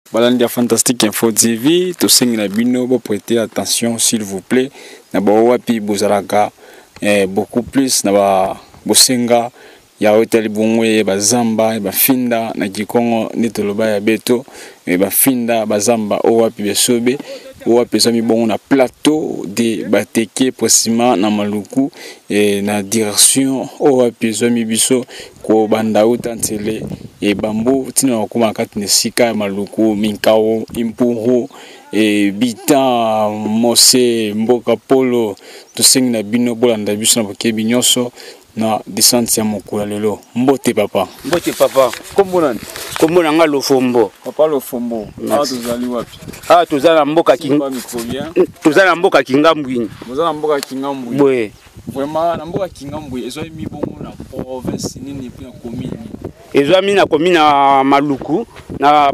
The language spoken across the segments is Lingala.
Balandi Fantastique Info TV, to sing na bino, bo prêtez attention s'il vous plaît. Na ba wapi bozalaka beaucoup plus na ba bosenga ya hotel bongwe ba zamba ba finda na Kikongo netoloba ya beto ba finda ba zamba o wapi besobe o wapi sami bongo na plateau de bateke précisément na Maluku na direction o wapi sami biso ko banda utantele e bambo tina okuma kati ne sika ya Maluku minkao impuro bita mose mboka polo to sing na bino bolanda biso na bokebi nyonso na descente ya mokula lelo. Mbote papa kombona nga Lofombo papa Lofombo tozali wapi tozala mboka tozala mboka Kingambwini tozala mboka Kingambwini bwe vraiment na mboka Kingambwini ezoi mibongo na province nini pe na commune ezwami na commune na Maluku na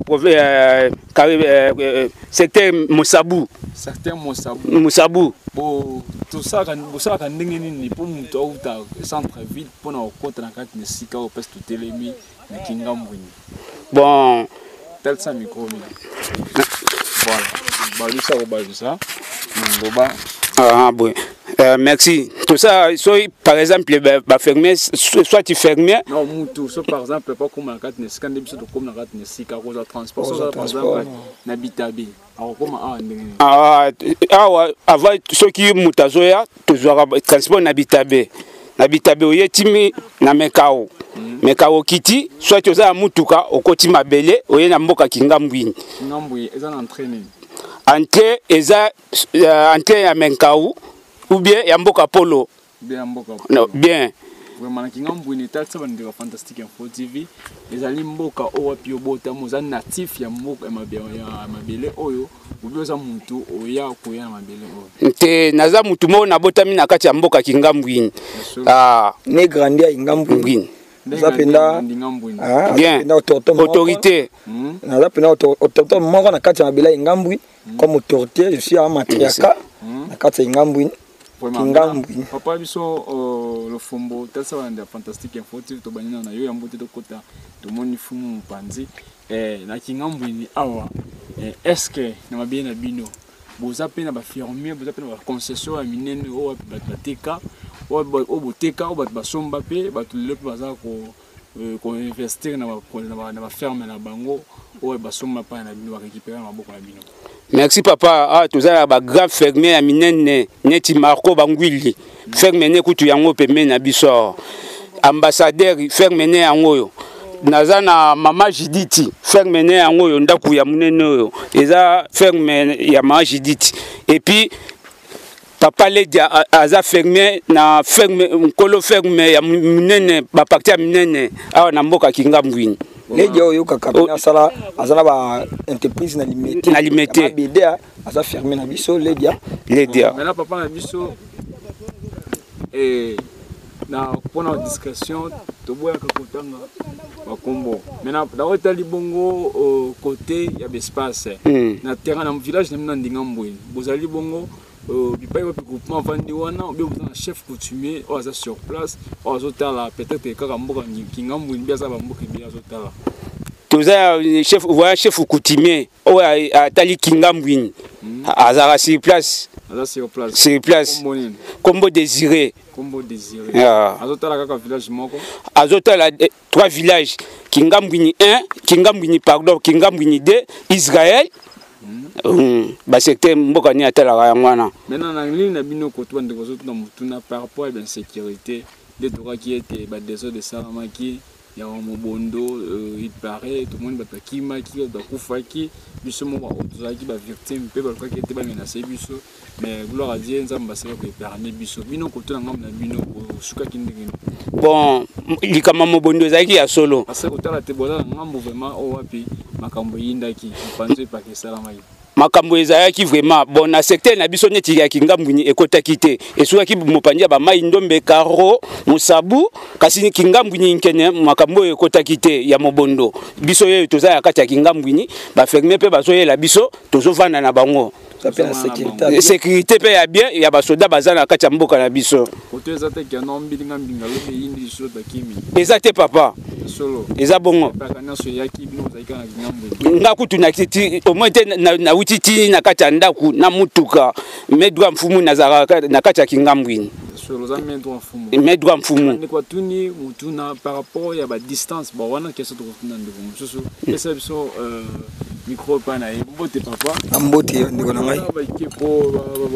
secteur Mosabu bon tout ça quand ndenge nini pour muto auta centre ville pour na okota na kati ne sika au peste telemi na Kingambwini bon tel ça micro voilà balisa ngoba bon merci. Tout ça, soit par exemple, fermier, soit tu fermier. Non, tout ça par exemple, pas comme la carte nesika, ne bisa comme la carte nesika, cause de transport. Ça par exemple, n'habitabe. Alors comment avant ceux qui mutazoya, toujours transport n'habitabe. N'habitabe oyetimi na mekao. Mekao kiti, soit tu as mutuka, okoti mabele, oye na mboka Kingambwini. Kingambwini, ils ont entraîné. Entrée, entrée ya mekao. Ou bien Yamboka Polo. Bien Yamboka Polo. Non, bien. Vraiment Kingambwini tata bandira Fantastique Info TV. Les alimboka owapi obota moza natif ya mboka mabele oyo. Ubioza mutu oya koya na mabele oyo. Nte naza mutu mo na botami na kati ya mboka Kingambwini. Ne grandia Kingambwini. Naza penda bien. Autorité. Naza penda autorité moko na kati ya mabele Kingambwini comme autorité, je suis à Matriaka na kati ya Kingambwini. Papa biso Lofombo tasa banda Fantastique Info TV to banina na yo ya mbote to kota to moni fumu panzi na Kingambwini awa est-ce que na mabie na bino boza pe na ba fermier boza pe na ba concession ya minene o bateka o boteka o basomba pe batu le pe baza ko investir na ba ferme na bango o basomba pa na bino ba récupérer na maboko na bino. Merci papa. Tout ça ba grand fermier à minene neti Marco Bangwili. Fermier ne kutu yango peme na biso. Ambassadeur fermier ne yango. Nazana mama Jiditi fermier ne yango ndaku ya munene yo. Eza fermier ya mama Jiditi. Et puis papa Ledia aza fermier na fermier nkolo fermier ya munene ba parti ya minene awa na mboka Kingambwini. Ledia oyo kakapina sala azana ba entreprise na limité BDA aza fermé na biso Ledia mais là papa na biso na pona discrétion to boya ka kotanga ba kombo maintenant da hôtel bongo côté ya espace na terrain na village na Ndingambwini bozali bongo bipai wa groupement vandi wana obi na chef coutumier o aza sur place o azotala peut-être kaka mboka Kingambwini biaza ba mboka bi azotala toza chef voyage chef coutumier o atali Kingambwini azara sur place Combo Désiré azotala kaka village moko azotala 3 villages Kingambwini 1 Kingambwini 2 Israël ba secteur mboka ni atala ngwana maintenant na ligne na bino ko to ndeko zo na par rapport à l'insécurité les droits qui étaient ba déso de salamaki ya mobondo il paraît tout le monde ba kima ki ba kufaki biso mo ba otozaki ba victime pe ba ko ki était ba menacé biso mais gloire à Dieu nzamba ba sala ko permettre biso bino ko to na ngam na bino suka kindingi bon likama mobondo zaki ya solo parce que otala te bola ngambo vraiment o wapi makambo yindaki panzo pa ke salamaki makambo ezayaki vraiment bon na secteur na biso neti ya Kingambwini ekotaki te esukaki mopandia ba mai ndombe karo Mosabu kasi Kingambwini nkene makambo ekotaki te ya mobondo biso ye toza ya kati ya Kingambwini ba fermier pe bazoyela biso tozovanda na bango la sécurité. Sécurité pe ya bien, ya ba soda bazana kati ya mboka na biso. Côté za te ki na mbilinga mbinga lo indi so ta kimi. Eza te papa. Solo. Eza bongo. Ba kana so ya ki bino za ikana ngambo. Nga kutu na titi au moins te na wititi na kati ya ndaku na mutuka. Medwa mfumu na zaka na kati ya kingambwini. Solo za medwa mfumu. Medwa mfumu. Ni kwa tuni mutuna par rapport ya ba distance ba wana keso to kutuna ndiko mususu. Esa biso micro pana e mbote papa. Ambote ndiko na ngai. Ba kipo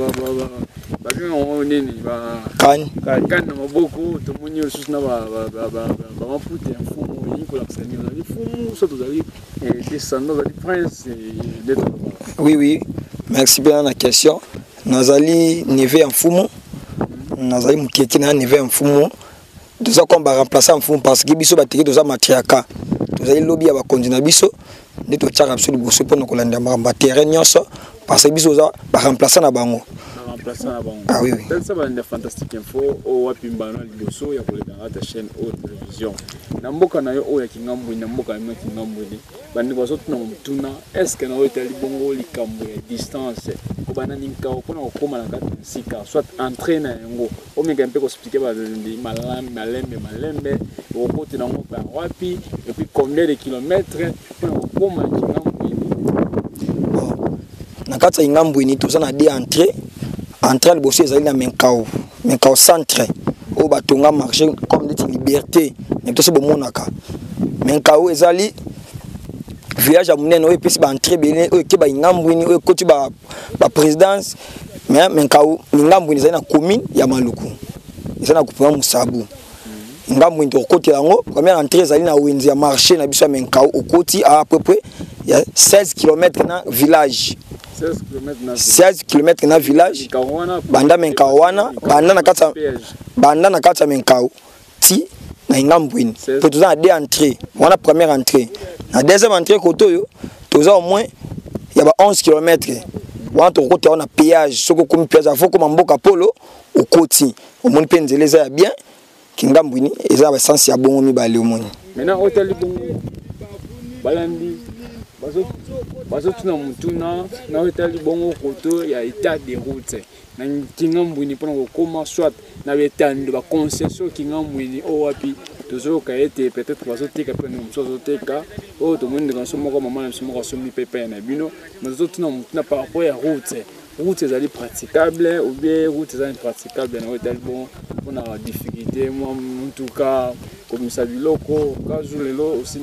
ba bien nini ba kan na maboko to moni susu na ba mapute ya mfumu yiko la kusani na mfumu so to zali descendant de prince d'être. Oui, merci bien la question. Nazali neve en fumu. Nazali mukeki na neve en fumu. Doza ko ba remplacer en fumu parce que biso ba tiki doza matriaka. Tozali lobby ya ba kondina biso. Ndito tchaka biso liboso pona kolanda mamba terrain nyonso parce que biso za ba remplacer na bango. Ah oui. Ça va être fantastique info au wapimbana liboso ya koleka ta chaîne haute télévision. Na mboka na yo o ya kingambu na mboka ya kingambu ni bandi bazo tuna mutuna est-ce que na o etali bongo likambo ya distance ko bana ninka ko na ko mala kati sika soit entraîner yango o meka mpe ko expliquer ba ndi malembe o kote na ngo pa wapi et puis combien de kilomètres pour ko ma kingambu ni. Na kati ya kingambu ni to sana di entrée entre le bossé ezali na Menkao centre au batonga marché comme des liberté mais tout ce bon monaka Menkao ezali village à munene o epesi ba entrée bene o ke ba ngambwini o koti ba présidence mais Menkao ngambwini ezali na commune ya Maluku ezali na kupanga Musabu ngambwini to koti yango première entrée ezali na wenzi ya marché na biso ya Menkao au koti à peu près il y a 16 km na village 16 km na village banda Menkao wana banda na kata Menkao ti na ngambwini pe toza na deux entrées wana première entrée na deuxième entrée koto yo toza au moins ya ba 11 km wana to kote wana péage soko komi péage afoko mboka polo okoti omoni pe nzeleza ya bien kingambwini eza ba sens ya bongo mibale omoni maintenant hôtel bongo balandi bazo tuna mutuna na hôtel bongo koto ya état de route na kingambwini pona kokoma soit na betando ba concession kingambwini o wapi tozo ka ete peut-être bazo teka pe no msozo teka o to monde quand somo ko mama na somo ko somi pepe na bino bazo tuna mutuna par rapport ya route ezali praticable ou bien route ezali praticable na hôtel bon pona difficulté moi en tout cas comme ça biloko kazulelo aussi na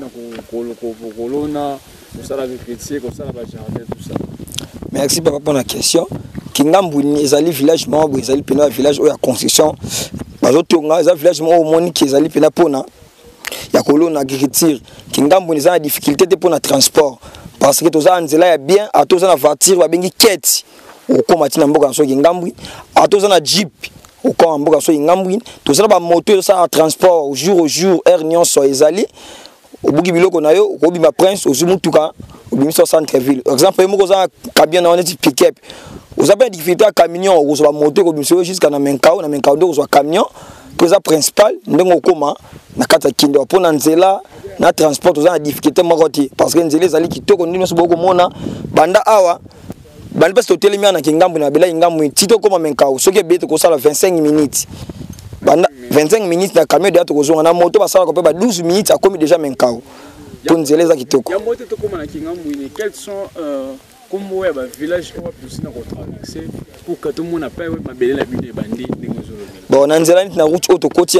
kolona ça la critique comme ça la jardin tout ça. Merci papa pour la question. Kingambwini ezali village membre ezali pena village o ya construction bazotonga ezali village mo omoni ki ezali pena pona ya kolona agriculture Kingambwini ezali difficulté te pona transport parce que toza nzela ya bien atoza na voiture babengi keti okoma tina mboka so Kingambwini atoza na jeep okoma mboka so Kingambwini toza na ba moto ça transport au jour air nyonso ezali obuki biloko na yo okobima prince ozumutuka obimisa centre ville exemple moko za camion na oneti pick-up ozape difficulté à camion ozoba moto okobimisa jusqu'à na Menkao ndo ozoba camion pesa principal ndenge okoma na kata kinde pona nzela na transport oza na difficulté moko te parce que nzela ezali kitoko ndino so boko mona banda awa banda pesa totelemi na kingambu na bela ngambu tito koma Menkao soki bete ko sala 25 minutes banda 25 minutes na camion de ato na moto basala ko pe 12 minutes akomi déjà Menkao pour nzeleza kitoko ya moto to koma na kingambu quels sont comme ouais ba village on va plus na traverser pour que tout le monde appelle ma belle la ville bandi bon na nzela na route auto côté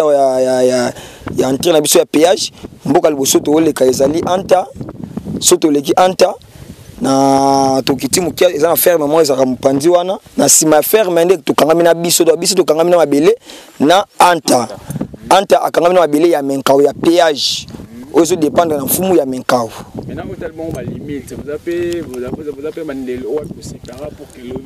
ya entrer na biso ya péage mboka liboso to le kaizali anta soto leki anta na tokiti mukia eza na ferme mo eza mupandi wana na sima ferme ndek to kangami na biso to kangami na mabele na anta akangami na mabele ya Menkao ya péage ozo dépendre na mfumu ya Menkao. Maintenant vous tellement ba limite vous appelez mandelo ou pour séparer pour que lobby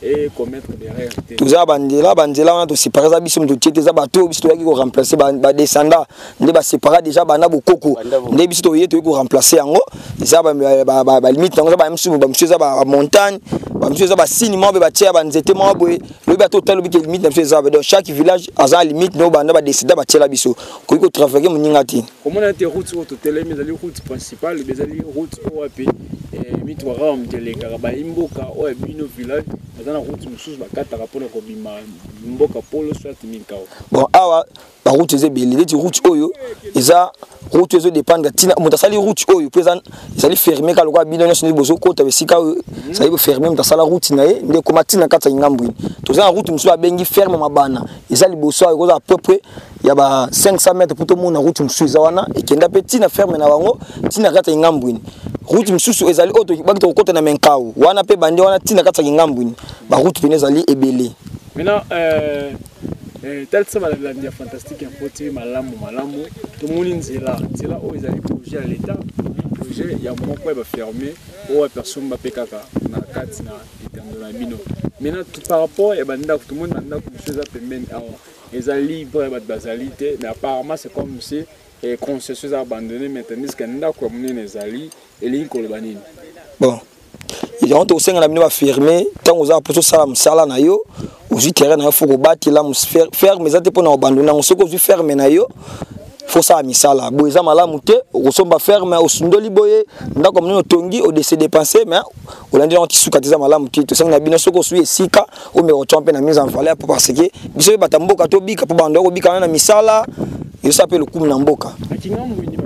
et commettre des erreurs. Tout ça bandela on a to séparer ça biso to tete ça bato biso to ko remplacer ba descendant ndé ba séparer déjà bana bokoko ndé biso to yeto ko remplacer yango ça ba limite yango ça ba msu ba msu ça ba montagne ba msu ça ba siniment ba tia ba nzete mo boye le ba total bi limite msu ça dans chaque village a limite no bana ba descendant ba tia la biso ko traverser moninga ti. Comment on a été route sur télé mais les routes principales les routes OAP et mitwara mteleka ba imboka o bino village dans la route mususu ba kata rapona ko bima mboka polo soit minkao. Bon awa ba route ezebeli ti route oyo eza route ezo dépendre tina mutasali route oyo présent ezali fermé ka lokwa bino nyonso bozo kota besika ça y fermé mutasala route na ye nde ko matina kata ngambwini to za route mususu abengi ferme mabana ezali boso ayo ko à peu près ya ba 500 mètres pour tout monde na route mususu zawana ekenda petit na ferme na bango tina kata ngambwini route mususu ezali auto bakita kokota na menkao wana pe bande wana tina kata ngambwini ba route pene ezali ebele. Maintenant tel ça va la dia fantastique info malamu tout le monde nzela o ezali projet à l'état projet ya moko ba fermé o personne ba pekaka na kati na itando bino. Maintenant tout par rapport et banda tout le monde banda ko chose à pembeni awa ezali libre ba bazalité mais apparemment c'est comme si concessions abandonnées maintenant ce qu'anda ko munene ezali elingi ko banini. Bon ils ont aussi la mine fermé tant aux a pour ça sala na yo aussi terrain na faut bâtir la faire mais ça pour na abandonner on se ko ferme na yo faut ça misala boza malamu te osomba ferme osundoli boye ndako mno tongi au décès dépenser mais olandi on tisuka teza malamu te to sanga bino soko suye sika o me rotompe na mise en valeur parce que biso batamboka to bika po bando ko bika na misala yo ça peut le coup na mboka akingamu ni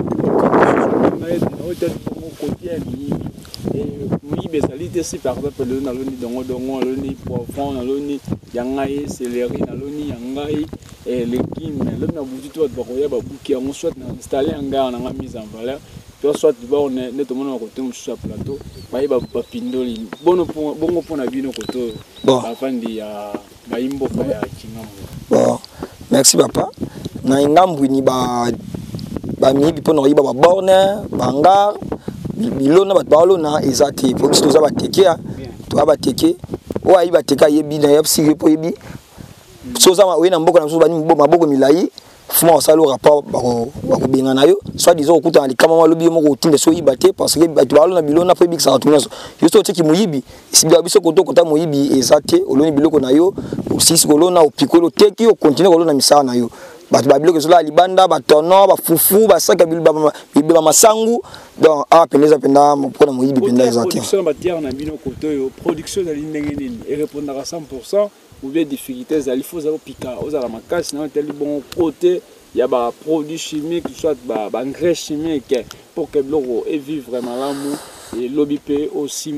oui, mais si par exemple le naloni dongo loni poivron naloni yangai céleri naloni yangai et légumes le na butu to ba koya ba buki en soit na installer anga na mise en valeur to soit ba on ne to mona ko tum sur plateau ba pindoli bongo pona bino ko to ba fandi ya ba imbo ba ya kingamu. Bon merci papa na ngambu ni ba mibi pona yiba ba borne bangar bilona batalo na ezati pour que toza bateke to abateke o ayi bateka yebi na yapsi po yebi soza we na mboka na so bani maboko milai fuma osalo rapport bako benga na yo soit disons okuta na likama malobi mo ko tinde so yibate parce que batalo na bilona po yebi ça tourner yo so teki moyibi sibia biso ko to kota moyibi ezati oloni biloko na yo osisi kolona opikolo teki o continue kolona misala na yo batu babiloko zola libanda batono bafufu basaka bilba masangu donc a pendeza penda mpona moyibi penda ezati production matière na bino koto yo production za lindenge nini et répondre à 100% ou bien difficultés za il faut za pika ozala makasi na tel bon côté ya ba produits chimiques soit ba engrais chimiques pour que l'eau et vivre vraiment l'amour et l'obipé aussi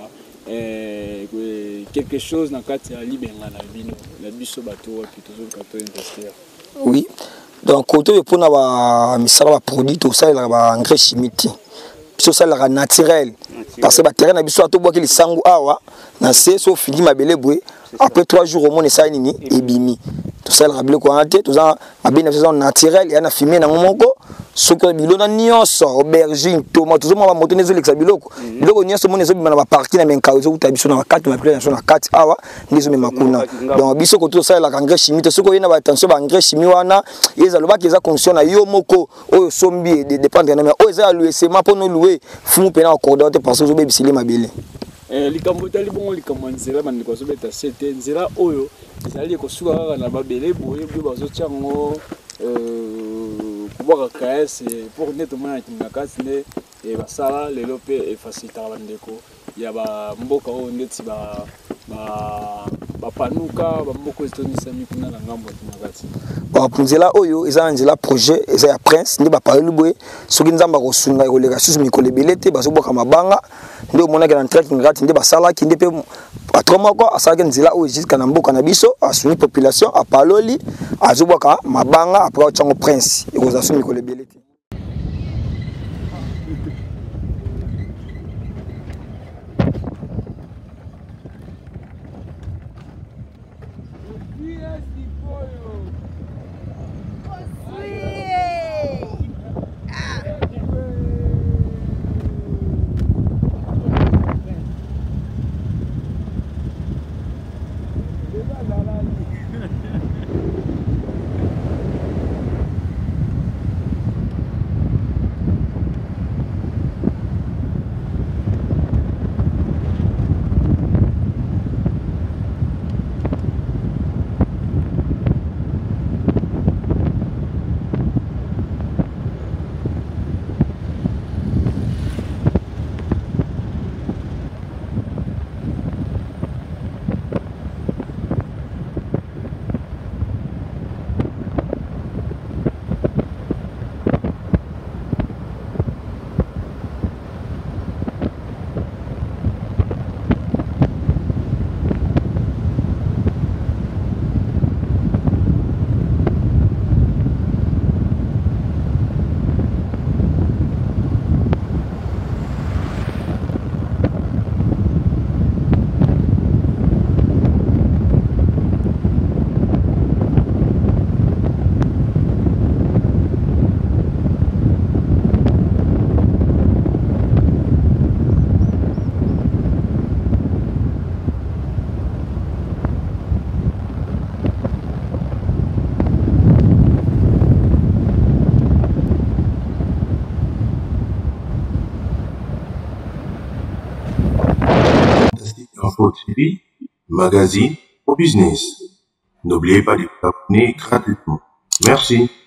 quelque chose dans kati ya libenga na bino na biso bato wa toujours kato investir. Oui, donc côté pour na misala ba produit tout ça la ba engrais chimique biso ça la naturel parce que ba terrain na biso to boki lisangu awa na c'est so fini mabele boy après 3 jours au monde ça nini ebimi tout ça la bile ko ante tout ça abina saison naturel ya na fumer na ngomoko soko bilona nyonso aubergine tomate tout ça ma moto nezo lexa biloko biloko nyonso monezo bima na ba partie na menka zo kuta biso na 4 ma plan na 4 awa ngizo me makuna donc biso ko tout ça la engrais chimique soko yena ba attention ba engrais chimique wana eza loba ki eza condition na yo moko oyo sombi de dépendre na mais oyo eza louer sema pour nous louer fumu pena accorder parce que zo bebisili mabele likambo tali bongo likambo nzela bandi ko sobeta sete nzela oyo ezali ko suka na babele boye bazo tiango pour KS pour nettement na kasne et basala lelo pe e faciliter bandeko ya ba mboka o ndeti ba panuka ba mboko etonisa mikuna na ngambo tinakati ba punzela oyo eza nzela projet eza ya prince ndi ba parole boye soki nzamba ko sunga ko leka susu mikolo belete bazo boka mabanga ndo mona kana track ngati ndi basala ki ndi pe atroma ko asaka nzela oyo jusqu'à na mboka na biso asuni population a paloli azoboka mabanga après chango prince ikoza sumi mikolo belete. Info TV, magazine au business. N'oubliez pas de vous abonner gratuitement. Merci.